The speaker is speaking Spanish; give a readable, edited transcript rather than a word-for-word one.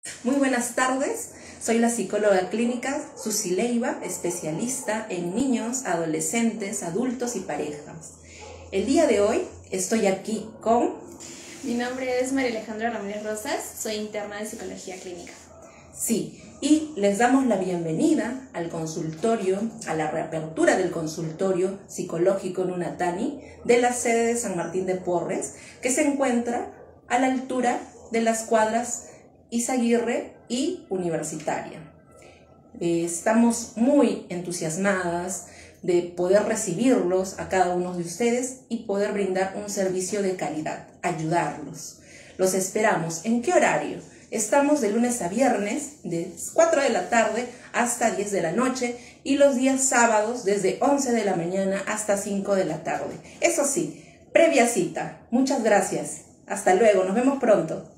Muy buenas tardes, soy la psicóloga clínica Susi Leiva, especialista en niños, adolescentes, adultos y parejas. El día de hoy estoy aquí con... Mi nombre es María Alejandra Ramírez Rosas, soy interna de psicología clínica. Sí, y les damos la bienvenida al consultorio, a la reapertura del consultorio psicológico Nunatani de la sede de San Martín de Porres, que se encuentra a la altura de las cuadras Izaguirre y Universitaria. Estamos muy entusiasmadas de poder recibirlos a cada uno de ustedes y poder brindar un servicio de calidad, ayudarlos. Los esperamos. ¿En qué horario? Estamos de lunes a viernes, de 4 de la tarde hasta 10 de la noche y los días sábados desde 11 de la mañana hasta 5 de la tarde. Eso sí, previa cita. Muchas gracias. Hasta luego, nos vemos pronto.